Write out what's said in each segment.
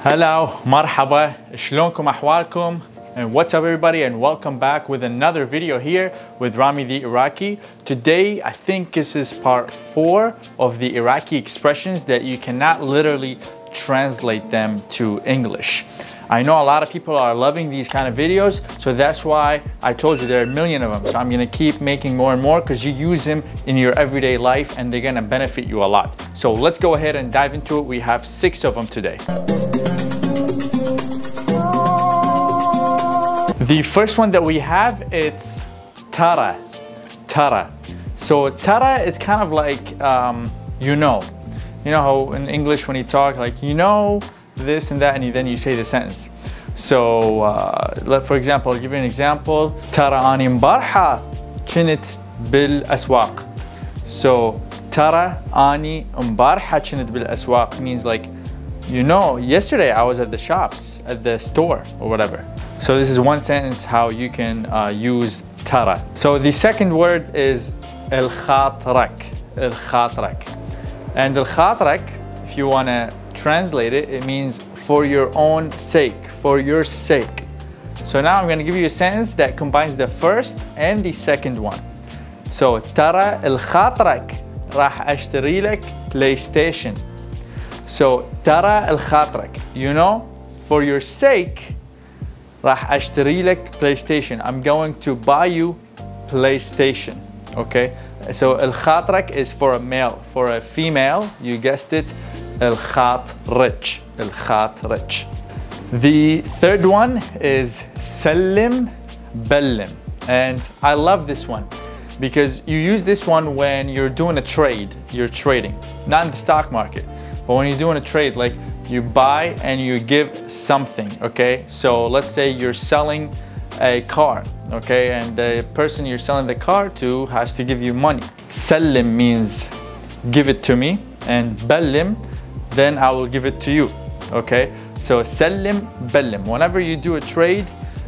Hello, marhaba, shlonkum ahwalkum, and what's up everybody, and welcome back with another video here with Rami the Iraqi. Today, I think this is part 4 of the Iraqi expressions that you cannot literally translate them to English. I know a lot of people are loving these kind of videos, so that's why I told you there are a million of them. So I'm gonna keep making more and more because you use them in your everyday life and they're gonna benefit you a lot. So let's go ahead and dive into it. We have 6 of them today. The first one that we have, it's tara. Tara. So tara, it's kind of like, you know how in English when you talk, like, you know, this and that, and then you say the sentence. So, for example, I'll give you an example. Tara ani mbarha كنت بالأسواق. So, tara ani mbarha كنت بالأسواق means like, you know, yesterday I was at the shops, at the store or whatever. So this is one sentence how you can use tara. So the second word is al-khatrak. Al-khatrak. And al-khatrak, if you want to translate it, it means for your own sake, for your sake. So now I'm going to give you a sentence that combines the first and the second one. So tara al-khatrak راح اشتري لك PlayStation. So tara al-khatrak, you know, for your sake, راح اشتري لك PlayStation. I'm going to buy you PlayStation. Okay, so al-khatrak is for a male. For a female, you guessed it, al-khatrich. Al-khatrich. The third one is sallim bellim, and I love this one because you use this one when you're doing a trade. You're trading, not in the stock market, but when you're doing a trade, like you buy and you give something. Okay, so let's say you're selling a car, okay, and the person you're selling the car to has to give you money. Sallim means give it to me, and bellim, then I will give it to you. Okay, so sallim bellim. Whenever you do a trade,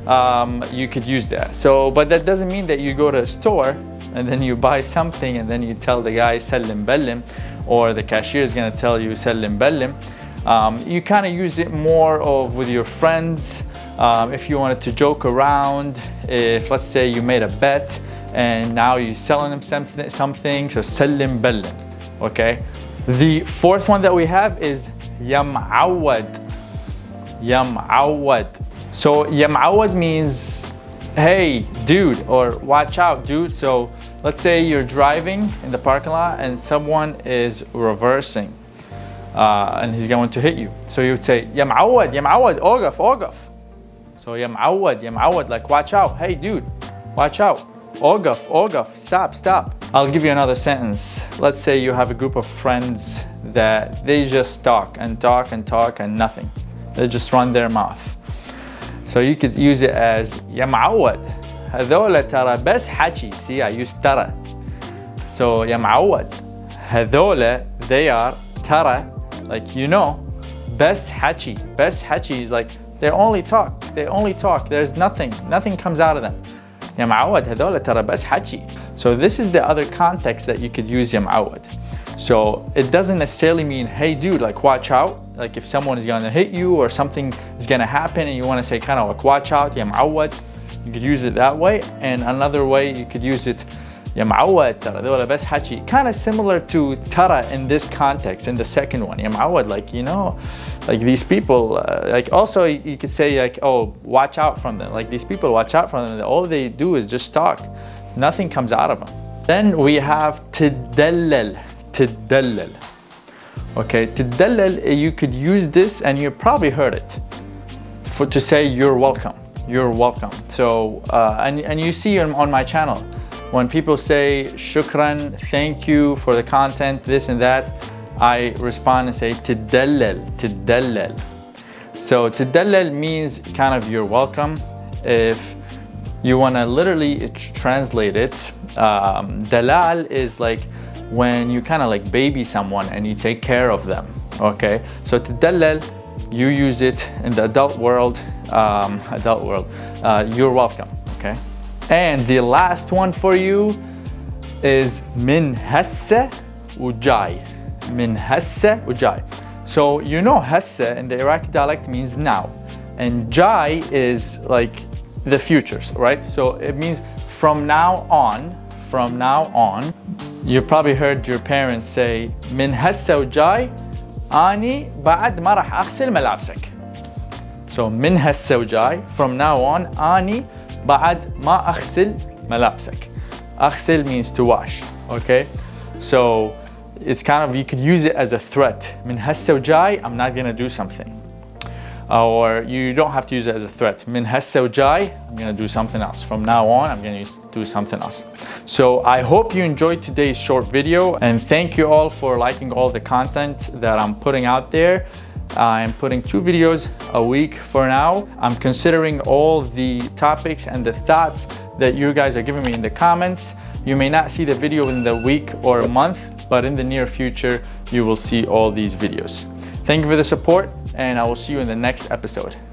you could use that. So, but that doesn't mean that you go to a store and then you buy something and then you tell the guy sallim bellim, or the cashier is going to tell you sallim bellim. You kind of use it more of with your friends. If you wanted to joke around, if let's say you made a bet and now you're selling them something, so sallim bellim. Okay. The fourth one that we have is yam'awad. Yam'awad. So yam'awad means, hey dude, or watch out dude. So let's say you're driving in the parking lot and someone is reversing and he's going to hit you. So you would say yam'awad, yam'awad, ogaf, ogaf. So yam'awad, yam'awad, like watch out, hey dude, watch out. Ogaf, ogaf, stop, stop. I'll give you another sentence. Let's say you have a group of friends that they just talk and talk and talk and nothing. They just run their mouth. So you could use it as يا معود هذول ترى بس حكي. See, I use ترى. So يا معود هذول, they are ترى, like you know, بس حكي. بس حكي is like they only talk. They only talk. There's nothing comes out of them. يا معود هذول ترى بس حكي. So this is the other context that you could use يا معود. So it doesn't necessarily mean, hey dude, like watch out. Like if someone is gonna hit you or something is gonna happen and you wanna say kind of like watch out, ya ma'awad, you could use it that way. And another way you could use it, ya ma'awad tara dola bas hachi, kind of similar to tara in this context, in the second one. Ya ma'awad, like, you know, like these people, like also you could say like, oh, watch out from them. Like these people, watch out from them. All they do is just talk. Nothing comes out of them. Then we have tidallal. Tidallal. Okay, tidallal, you could use this and you probably heard it to say you're welcome. You're welcome. So, and you see on my channel, when people say shukran, thank you for the content, this and that, I respond and say tidallal, tidallal. So tidallal means kind of you're welcome. If you want to literally translate it, dalal is like when you kind of like baby someone and you take care of them. Okay, so tidallal, you use it in the adult world. You're welcome. Okay, and the last one for you is min hassa ujai. Min hassa ujai. So you know hassa in the Iraqi dialect means now, and jai is like the futures, right? So it means from now on, from now on. You probably heard your parents say من هسه وجاي أني بعد ما راح أغسل ملابسك. So من هسه وجاي, from now on, أني بعد ما أغسل ملابسك. أغسل means to wash, okay? So it's kind of, you could use it as a threat. من هسه وجاي, I'm not gonna do something. Or you don't have to use it as a threat. من هسه وجاي, I'm gonna do something else. From now on, I'm gonna do something else. So I hope you enjoyed today's short video, and thank you all for liking all the content that I'm putting out there. I'm putting 2 videos a week for now. I'm considering all the topics and the thoughts that you guys are giving me in the comments. You may not see the video in the week or a month, but in the near future, you will see all these videos. Thank you for the support, and I will see you in the next episode.